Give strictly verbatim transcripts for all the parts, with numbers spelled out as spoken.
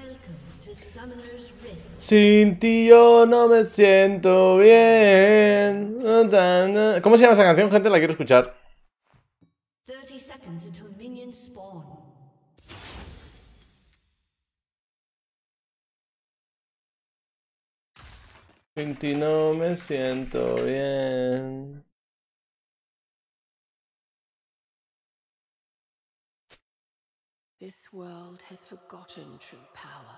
Sin ti yo no me siento bien. ¿Cómo se llama esa canción, gente? La quiero escuchar. Sin ti no me siento bien. This world has forgotten true power.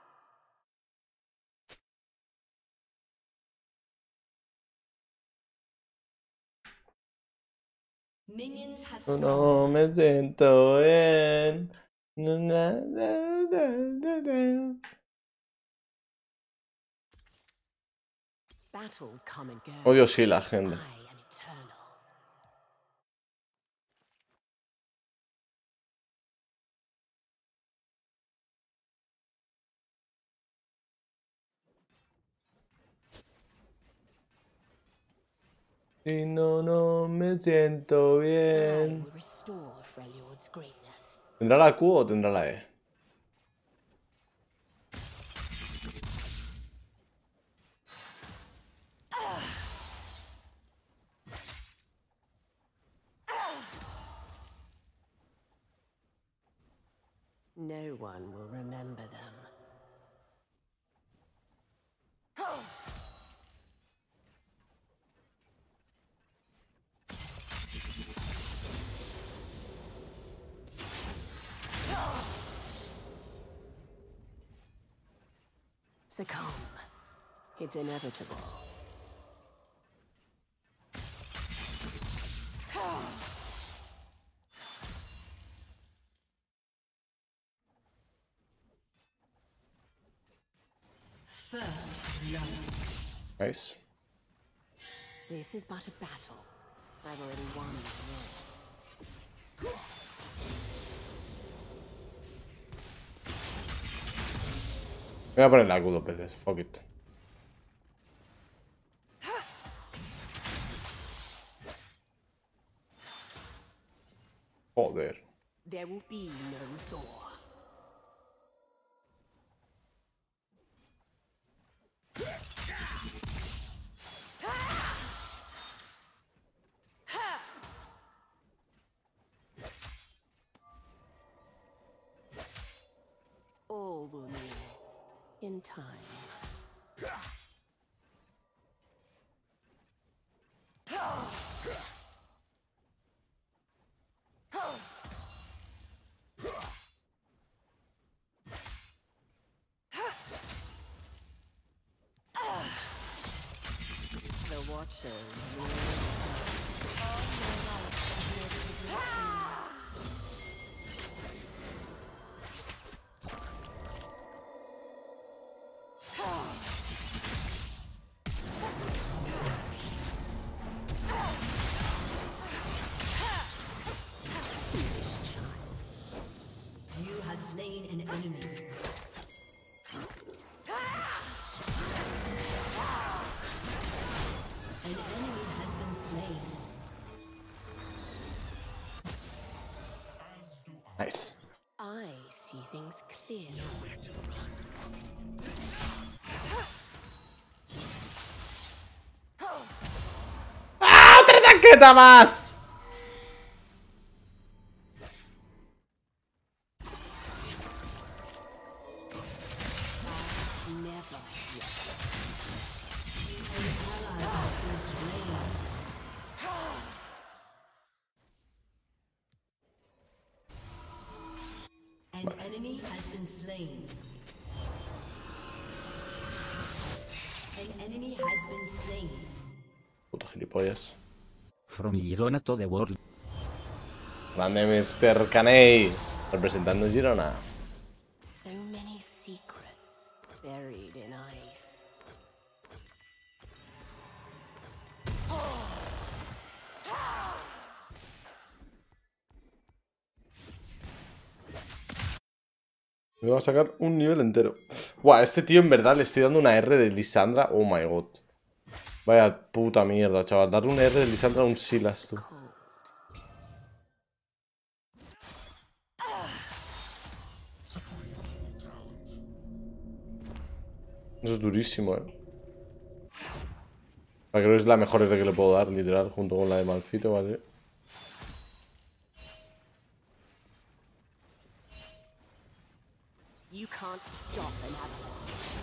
Minions have No, spawned. no me siento bien. Na, na, na, na, na, na. Battles come and go. Odio sí la gente. I am eternal. Si no, no me siento I bien. will restore Freljord's greatness. ¿Tendrá la Q o tendrá la E? No one will remember them. Succumb. It's inevitable. First love. Nice. This is but a battle. I've already won the war. Voy a poner la Q dos veces. Fuck it. Joder. There will be no Thor. All will kneel in time. The Watchers will You have slain an enemy. An enemy has been slain. Nice. I see things clearly. ¡Ah! ¡Otra tanqueta más! Never yet. An enemy has been slain. An enemy has been slain. Puto gilipollas. From Girona to the world. Grande mister Caney. Representando Girona. So many secrets buried in ice. Me va a sacar un nivel entero. Buah, a este tío en verdad le estoy dando una R de Lisandra. Oh my god. Vaya puta mierda, chaval. Darle una R de Lisandra a un Silas, tú. Eso es durísimo, eh. Creo que es la mejor R que le puedo dar, literal, junto con la de Malfito, ¿vale? You can't stop an avalanche.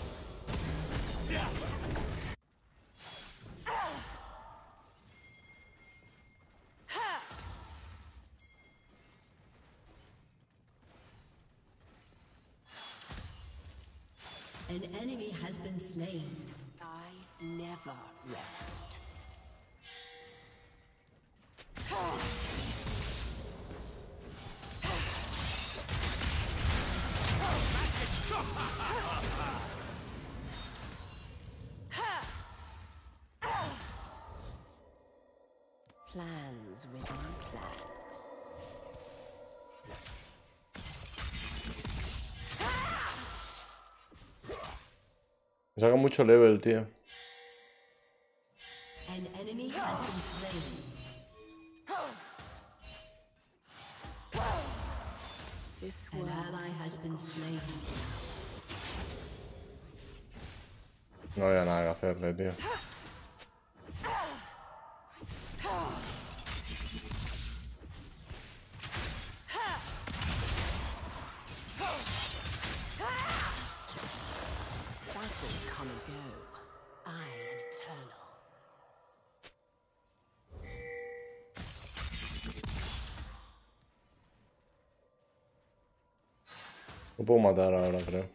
An enemy has been slain. I never rest. Plans within plans. Me saca mucho level, tío. An enemy has been slain. This An world ally has been slain. No había nada que hacerle, tío. battles come and go. I am eternal. Lo puedo matar ahora, creo.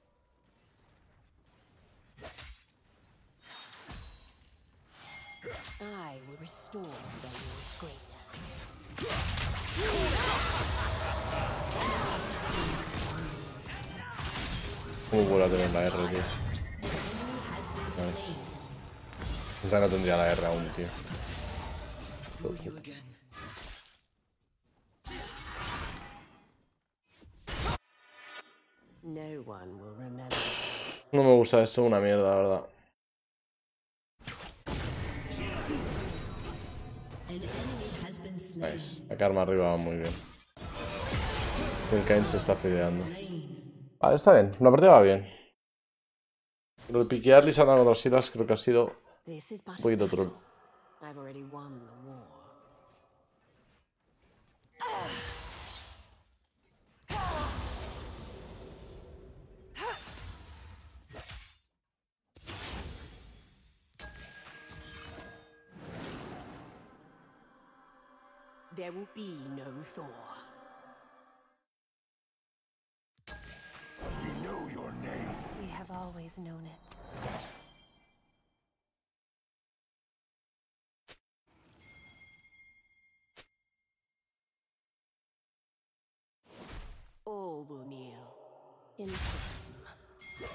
I will restore Value's greatness. ¿Cómo vuelvo a tener la R, tío? Nice. Pensaba que no tendría la R aún, tío. No one will remember. No me gusta esto, una mierda, la verdad. Nice. La karma arriba va muy bien. El Kain se está fideando. Vale, está bien. La partida va bien. Pero el piquear Lisandra contra Silas creo que ha sido This is but un poquito a battle. troll. I've already won the war. There will be no Thor. We know your name. We have always known it. All will kneel in shame.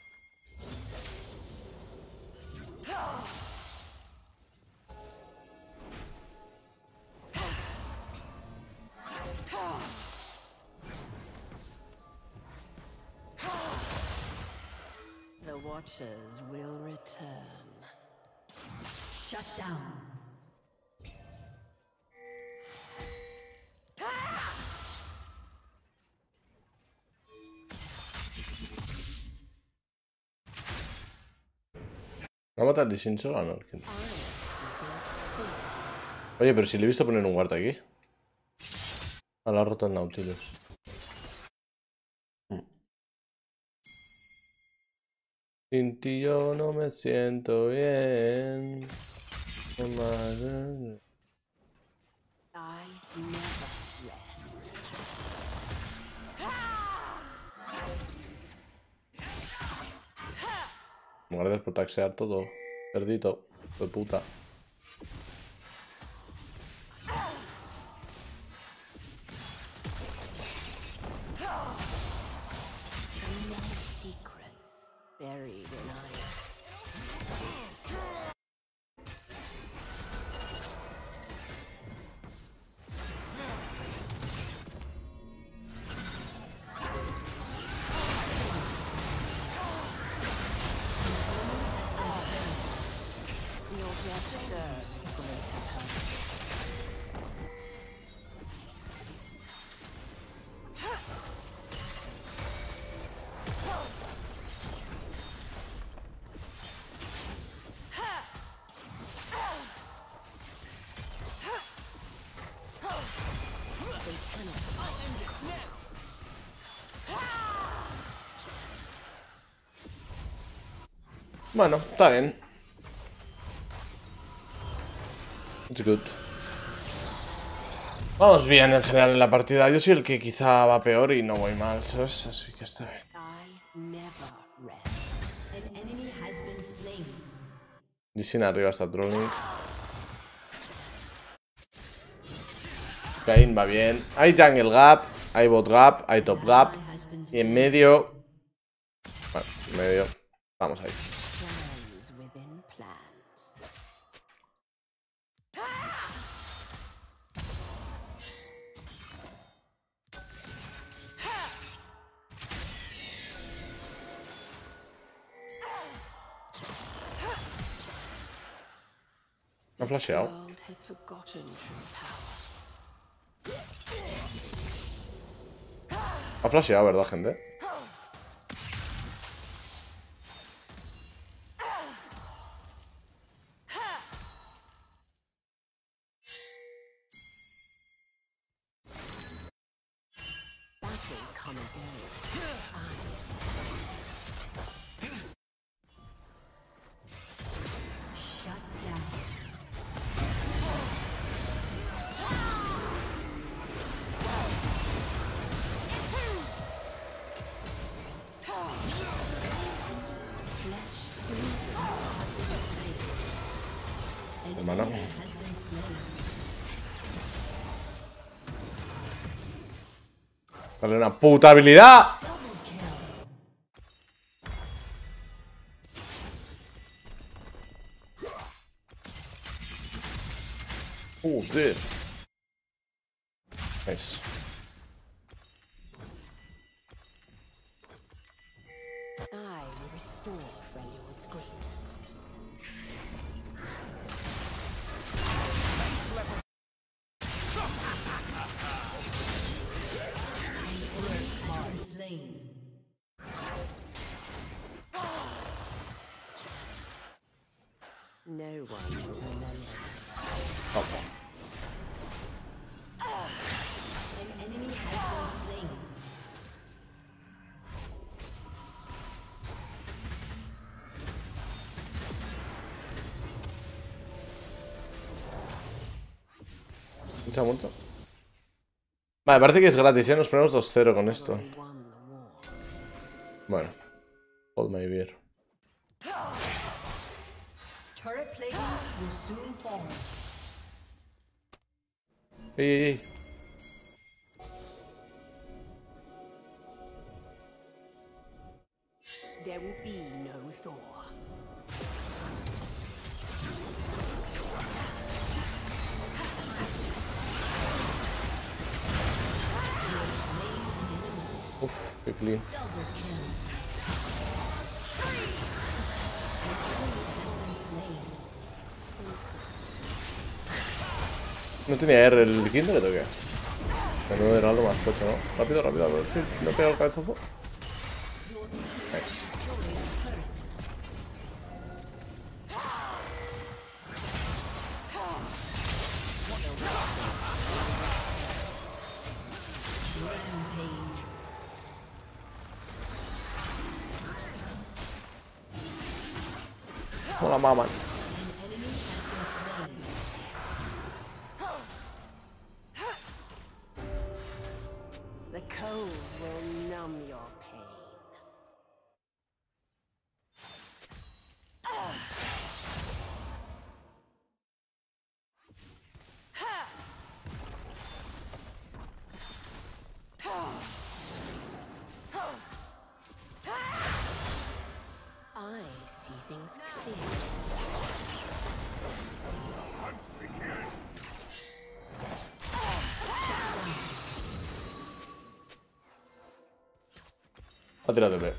The Watchers will return. Shut down. ¿Va a matar a Sin solo? No. Oye, pero si le he visto poner un guarda aquí. Ah, lo ha roto el Nautilus. Mm. Sin ti yo no me siento bien. No más, eh. I never rest. Gracias por taxear todo. Cerdito. De puta. Many secrets buried in ice. Your guest serves greater purpose. Bueno, está bien. It's good. Vamos bien en general en la partida. Yo soy el que quizá va peor y no voy mal, ¿sabes? Así que está bien. I never rest. An enemy has been slain. Lee Sin arriba está trolling. Kayn va bien. Hay jungle gap, hay bot gap, hay top gap. Y en medio... Bueno, en medio... Vamos ahí. Plans within plans. Me ha flasheado. The world has forgotten true power. Ha flasheado, ¿verdad, gente? Battles come and go. Shut down. Hermano. Has been slain. Dale una puta habilidad. Joder. Nice. I will restore Freljord's greatness. Slain. No one will remember. Okay. An enemy has been slain. ¿Se ha muerto? Vale, parece que es gratis, ¿eh? Nos ponemos dos cero con esto. Won the war. Bueno. Hold my beer. Turret plating will soon fall. ¡Ey, ey, ey! There will be no Thor. Uf, qué clean. Double kill. ¿No tenía R el Kindred o qué? Menudo era algo más fuerte, ¿no? Rápido, rápido, a ver si no pega el cabezazo. Nice. Rampage. Mola maman. An enemy has been slain. The cold will numb your pain. I see things clearly. Ha tirado de B.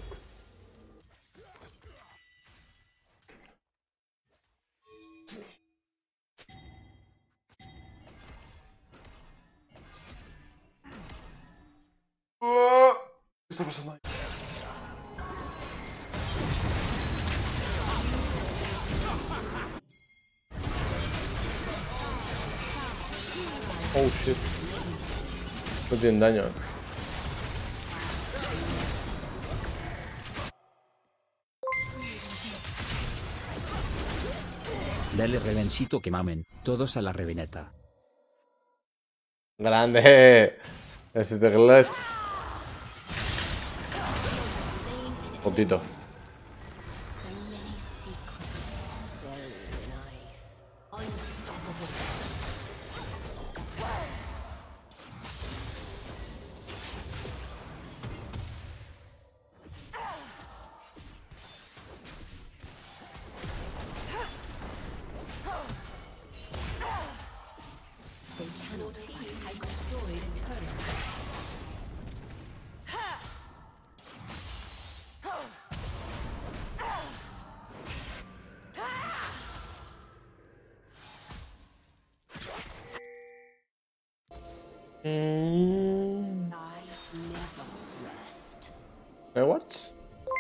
¿Qué está pasando ahí? Oh shit. No tienen daño, eh. Dale revencito que mamen, todos a la reveneta. Grande. Ese teclado. Puntito. So many secrets. Very nice. Unstoppable. They cannot fight. Has destroyed a turret. Mm. I never rest. ¿Me watch?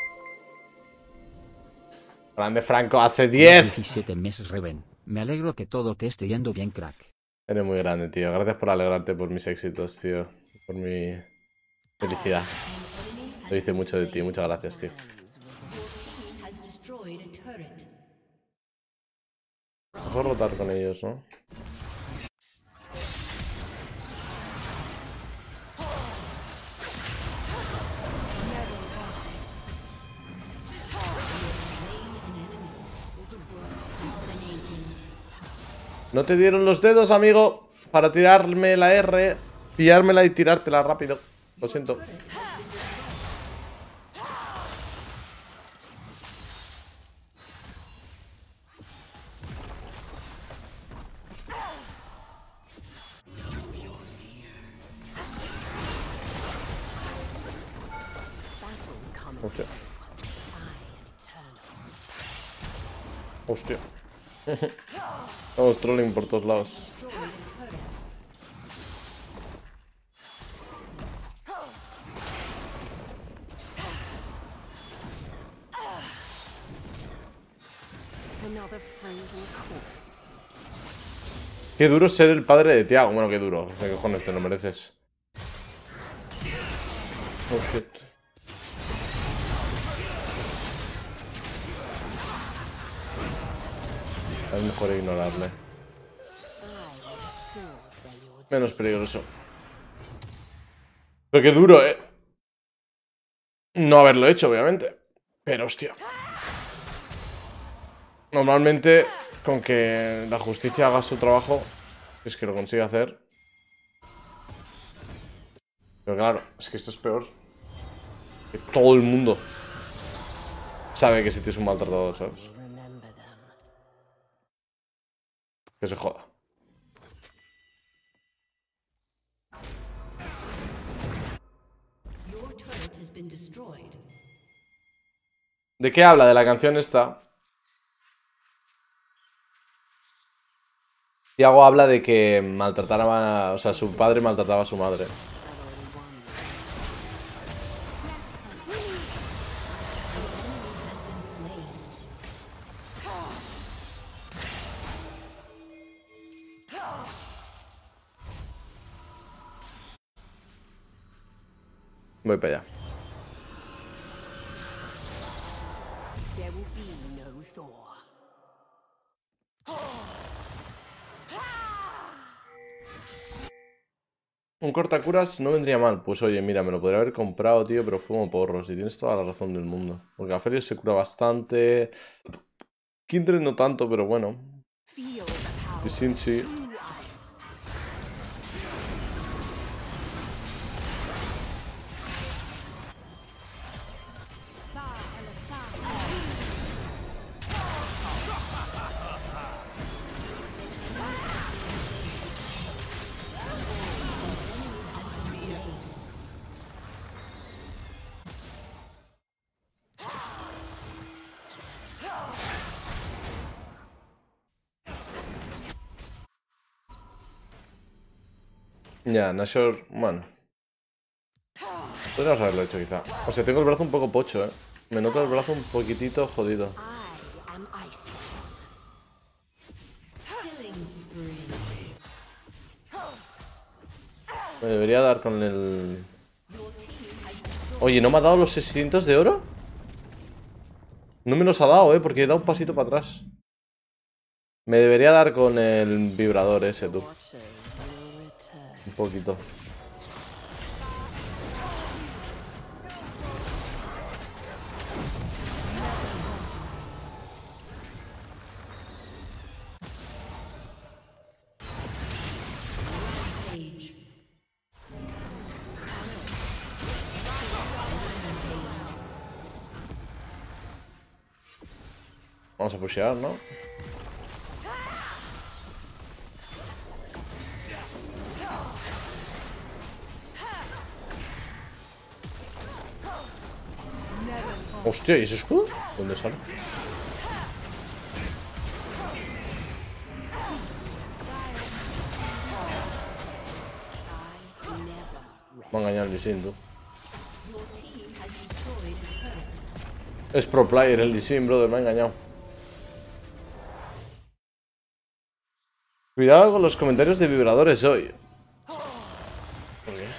Grande Franco, hace diez. diecisiete meses Reven. Me alegro que todo te esté yendo bien, crack. Eres muy grande, tío. Gracias por alegrarte por mis éxitos, tío. Por mi felicidad. Lo dice mucho de ti. Muchas gracias, tío. Has destroyed a turret. Mejor rotar con ellos, ¿no? No te dieron los dedos, amigo, para tirarme la R, pillármela y tirártela rápido. Lo siento. Battle's coming. Hostia. I am eternal. Hostia. Estamos trolling por todos lados. Another frozen corpse. Qué duro ser el padre de Tiago. Bueno, qué duro. ¿Qué cojones te lo mereces? Oh shit. Es mejor ignorarle. Menos peligroso. Pero qué duro, eh. No haberlo hecho, obviamente. Pero hostia. Normalmente, con que la justicia haga su trabajo, es que lo consigue hacer. Pero claro, es que esto es peor. Que todo el mundo sabe que ese tío es un maltratador, ¿sabes? Remember them. Que se joda. Your turret has been destroyed. ¿De qué habla? De la canción esta. Tiago habla de que maltrataba, o sea, su padre maltrataba a su madre. Voy para allá. There will be no Thor. Un cortacuras no vendría mal. Pues oye, mira, me lo podría haber comprado, tío, pero fumo porros. Y tienes toda la razón del mundo. Porque Aphelios se cura bastante. Kindred no tanto, pero bueno. Feel the power. Y Sin sí. Ya, Nashor, bueno. Podríamos haberlo hecho quizá. O sea, tengo el brazo un poco pocho, eh. Me noto el brazo un poquitito jodido. I am Ice. Killing spree. Me debería dar con el... Your team has destroyed. Oye, ¿no me ha dado los seiscientos de oro? No me los ha dado, eh, porque he dado un pasito para atrás. Me debería dar con el vibrador ese, tú. Watchers will return. Un poquito. Age. Vamos a pushear, ¿no? Hostia, ¿y ese escudo? ¿Dónde sale? Me ha engañado el Lee Sin, tú. Your team has destroyed a turret. Es pro player el Lee Sin, brother, me ha engañado. Cuidado con los comentarios de vibradores hoy. ¿Por qué?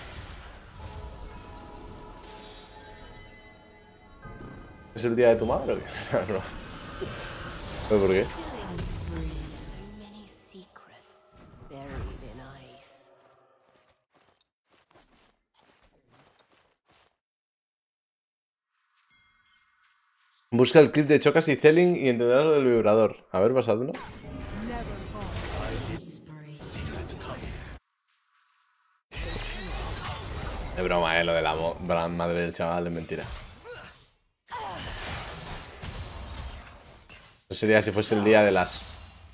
¿Es el día de tu madre o qué? No. ¿Pero por qué? Many secrets buried in ice. Busca el clip de Chocas y Zelling y entenderás lo del vibrador. A ver, pasadlo. Es broma, eh, lo de la mo- la madre del chaval, es mentira. Eso sería si fuese el día de las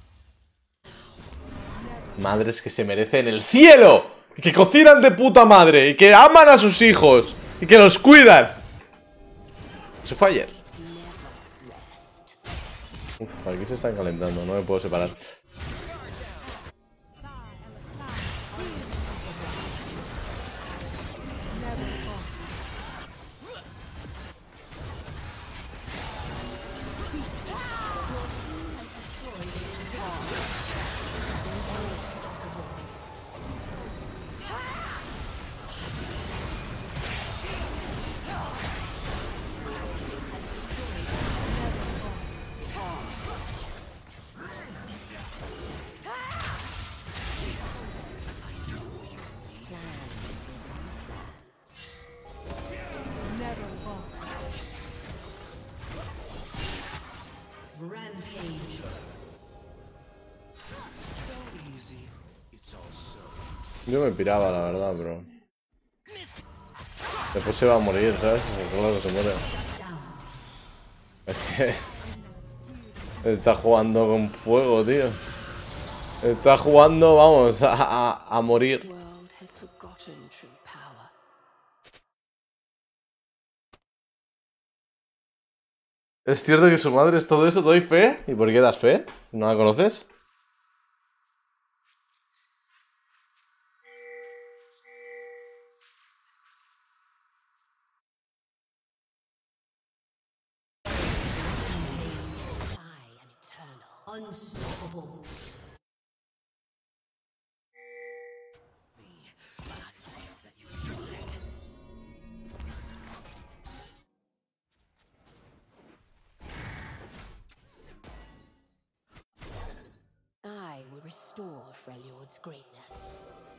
madres que se merecen el cielo. Y que cocinan de puta madre. Y que aman a sus hijos. Y que los cuidan. Eso fue ayer. Uf, aquí se están calentando, no me puedo separar. Rampage. Yo me piraba, la verdad, pero después se va a morir, ¿sabes? Claro que se muere. Es que está jugando con fuego, tío. Está jugando, vamos, a, a, a morir. The world has forgotten true power. ¿Es cierto que su madre es todo eso? ¿Te doy fe? ¿Y por qué das fe? ¿No la conoces? I am eternal. Unstoppable. I will restore Freljord's greatness.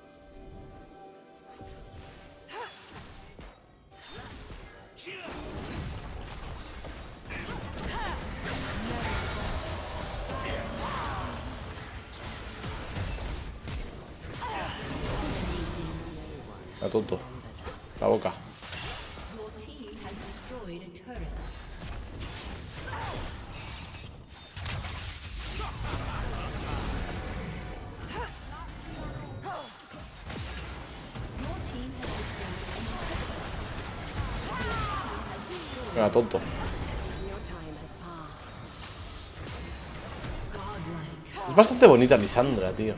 La tonto. La boca. Your team has destroyed a turret. Your team has destroyed Venga, tonto. Your time has passed. godlike. Es bastante bonita Lisandra, tío.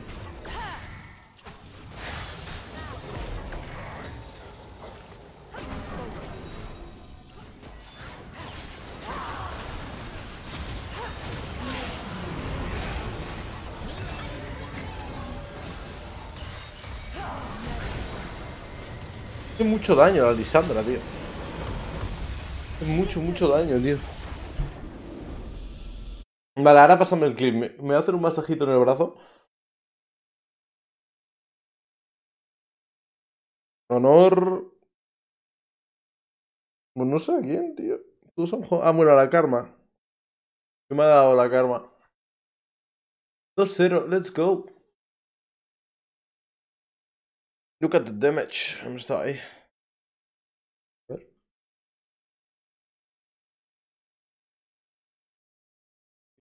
Hace mucho daño la Lisandra, tío. Hace mucho, mucho daño, tío. Vale, ahora pásame el clip. Me, me voy a hacer un masajito en el brazo. Honor... Pues no sé a quién, tío. Tú son... Ah, bueno, la Karma. ¿Qué me ha dado la Karma? dos cero, let's go. Look at the damage. ¿Dónde está ahí?